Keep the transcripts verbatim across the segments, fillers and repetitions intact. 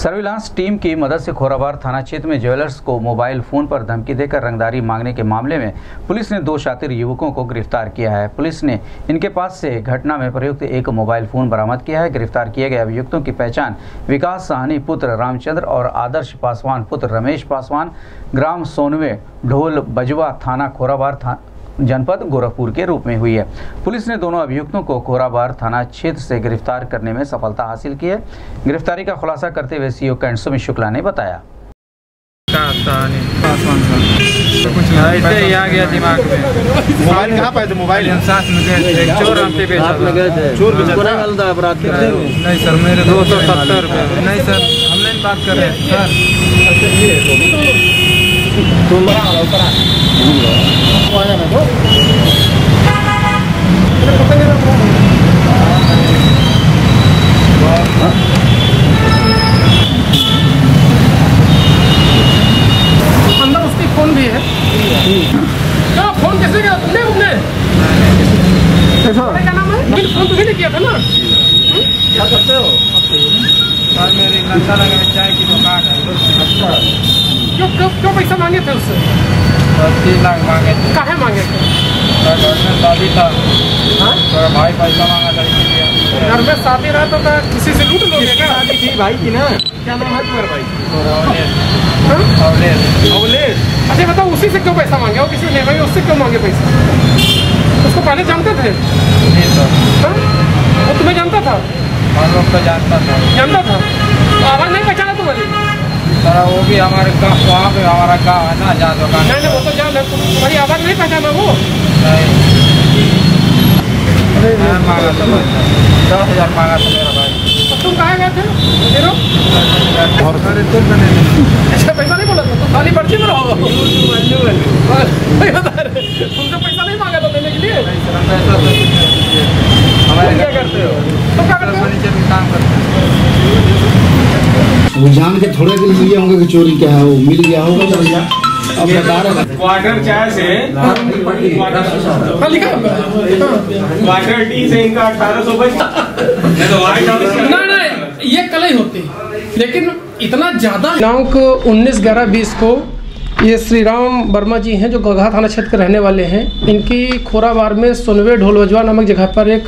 Surveillance team की मदद से खोराबार थाना क्षेत्र में ज्वेलर्स को मोबाइल फोन पर धमकी देकर रंगदारी मांगने के मामले में पुलिस ने दो शातिर युवकों को गिरफ्तार किया है। पुलिस ने इनके पास से घटना में प्रयुक्त एक मोबाइल फोन बरामद किया है। गिरफ्तार किए गए अभियुक्तों की पहचान विकास साहनी पुत्र रामचंद्र और आदर्श पासवान पुत्र रमेश पासवान ग्राम सोनवे ढोल बजवा थाना खोराबार था जनपद गोरखपुर के रूप में हुई है। पुलिस ने दोनों अभियुक्तों को खोराबार थाना क्षेत्र से गिरफ्तार करने में सफलता हासिल की है। गिरफ्तारी का खुलासा करते हुए सीओ कैंसुमी शुक्ला ने बताया। कुछ ऐसे ही आ गया दिमाग में। मोबाइल कहाँ पाए थे? मोबाइल साथ में गए थे, चोर हमसे बेचा था। चोर बेचा अपराध कर रहे हो? नहीं सर, मेरे दो सौ सत्तर रुपये। नहीं सर, ऑनलाइन बात कर रहे हैं अंदर उसकी फोन भी है। क्या फोन कैसे गया तुमने? तुमने क्या नाम है? बिल फोन तो भी किया था ना? क्या करते हो? सर मेरी नशा लगा चाय की दुकान है। अच्छा, क्यों क्यों क्यों पैसा मांगे थे उससे? तीन लाख मांगे थे। काहे मांगे थे? घर में शादी था, हाँ? तो भाई पैसा मांगा था इसीलिए। घर में शादी रहा तो क्या किसी से लूट लोगे क्या? शादी थी भाई की ना? क्या नाम है तुम्हारे भाई? अवलेश। अवलेश। अच्छा बताओ, उसी से क्यों पैसा मांगे? और किसी ने भाई उससे क्यों मांगे पैसा? उसको पहले जानते थे? नहीं सर। हाँ? वो तुम्हें जानता था? हम लोग तो जानता था। जानता था? तो आवाज नहीं पहचाना तुम्हारी? सर वो भी हमारे गाँव, वहाँ पे हमारा गाँव है ना जहाँ दुकान। नहीं नहीं, वो तो जान है। तुम्हारी आवाज नहीं पहचाना वो? नहीं मांगा था भाई, दस हजार मांगा था मेरा भाई। तो तुम कहाँ गए थे? हीरो? और सारे तुम बने अच्छा, पैसा नहीं बोला था? तुम खाली पर्ची में रहो। तुमसे पैसा नहीं मांगा था देने के लिए? हमारे क्या करते हो? तुम क्या करते हो? फर्नीचर में काम करते हैं। वो जान के थोड़े दिन लिए होंगे कि चोरी क्या है, वो मिल गया होगा तो भैया अब बता रहे क्वार्टर चाय से हाँ, लिखा क्वार्टर टी से इनका अठारह सौ बचा। ना ना, ये कल ही होती, लेकिन इतना ज्यादा। दिनांक उन्नीस ग्यारह बीस को ये श्री राम वर्मा जी हैं जो गगहा थाना क्षेत्र के रहने वाले हैं। इनकी खोराबार में सोनवे ढोलवजवा नामक जगह पर एक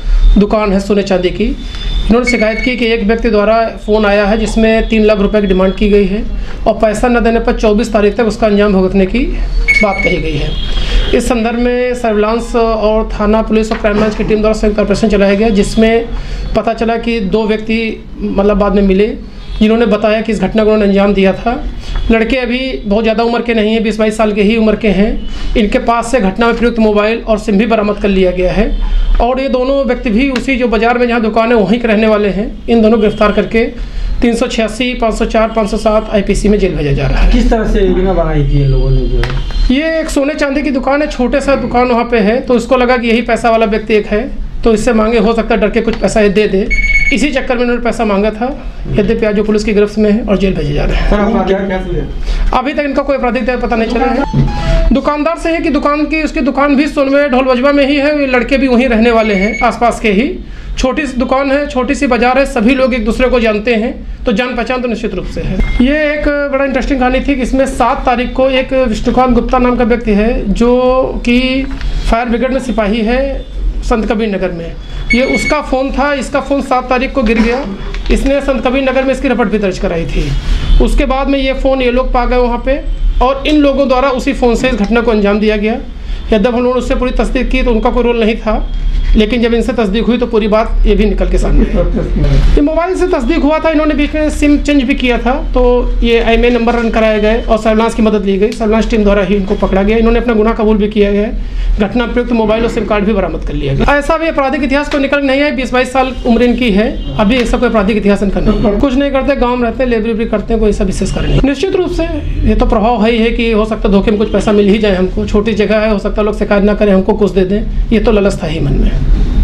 दुकान है सोने चांदी की। इन्होंने शिकायत की कि एक व्यक्ति द्वारा फ़ोन आया है जिसमें तीन लाख रुपए की डिमांड की गई है और पैसा न देने पर चौबीस तारीख तक उसका अंजाम भुगतने की बात कही गई है। इस संदर्भ में सर्विलांस और थाना पुलिस और क्राइम ब्रांच की टीम द्वारा संयुक्त ऑपरेशन चलाया गया, जिसमें पता चला कि दो व्यक्ति मतलब बाद में मिले जिन्होंने बताया कि इस घटना को उन्होंने अंजाम दिया था। लड़के अभी बहुत ज़्यादा उम्र के नहीं हैं, बीस बाईस साल के ही उम्र के हैं। इनके पास से घटना में प्रयुक्त मोबाइल और सिम भी बरामद कर लिया गया है और ये दोनों व्यक्ति भी उसी जो बाजार में जहाँ दुकान है वहीं के रहने वाले हैं। इन दोनों गिरफ्तार करके तीन सौ छियासी पाँच सौ चार पाँच सौ सात आई पी सी में जेल भेजा जा रहा है। किस तरह से योजना बनाई थी इन लोगों ने? जो है ये एक सोने चांदी की दुकान है, छोटे सा दुकान वहाँ पे है, तो इसको लगा कि यही पैसा वाला व्यक्ति एक है तो इससे मांगे, हो सकता है डर के कुछ पैसा ये दे दे, इसी चक्कर में इन्होंने पैसा मांगा था। यद्यपि आज जो पुलिस की गिरफ्त में है और जेल भेजे जा रहे हैं। अभी तक इनका कोई आपराधिक पता नहीं चला है। दुकानदार से है कि दुकान की उसकी दुकान भी सोनवे ढोल बजवा में ही है, ये लड़के भी वहीं रहने वाले हैं, आसपास के ही। छोटी सी दुकान है, छोटी सी बाजार है, सभी लोग एक दूसरे को जानते हैं, तो जान पहचान तो निश्चित रूप से है। ये एक बड़ा इंटरेस्टिंग कहानी थी कि इसमें सात तारीख को एक विष्णुकांत गुप्ता नाम का व्यक्ति है जो कि फायर ब्रिगेड में सिपाही है संत कबीर नगर में। ये उसका फ़ोन था, इसका फ़ोन सात तारीख को गिर गया। इसने संत कबीर नगर में इसकी रिपोर्ट भी दर्ज कराई थी। उसके बाद में ये फ़ोन ये लोग पा गए वहाँ पे और इन लोगों द्वारा उसी फ़ोन से इस घटना को अंजाम दिया गया। यद्यप हम लोगों ने उससे पूरी तस्दीक की तो उनका कोई रोल नहीं था, लेकिन जब इनसे तस्दीक हुई तो पूरी बात ये भी निकल के सामने आई। ये मोबाइल से तस्दीक हुआ था, इन्होंने बीच में सिम चेंज भी किया था, तो ये I M E I number run कराए गए और सर्विलांस की मदद ली गई। सर्विलांस टीम द्वारा ही इनको पकड़ा गया। इन्होंने अपना गुनाह कबूल भी किया गया। घटना प्रयुक्त मोबाइल और सिम कार्ड भी बरामद कर लिया गया। ऐसा भी आपराधिक इतिहास को निकल नहीं है। बीस बाईस साल उम्र इनकी है, अभी ऐसा कोई आपराधिक इतिहास इनका नहीं। कुछ नहीं करते, गाँव में रहते हैं, लेबरी करते हैं, कोई ऐसा विशेष कारण नहीं। निश्चित रूप से ये तो प्रभाव है ही है कि हो सकता है धोखे में कुछ पैसा मिल ही जाए हमको, छोटी जगह है, हो सकता है लोग शिकायत ना करें, हमको कुछ दे दें, ये तो लालच था ही मन में।